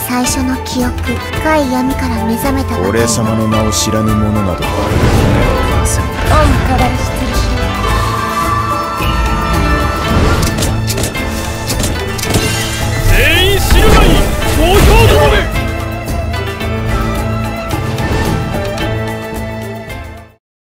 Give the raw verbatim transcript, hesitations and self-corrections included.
最初の記憶、深い闇から目覚めたばかり。 俺様の名を知らぬ者などはオンカバルシ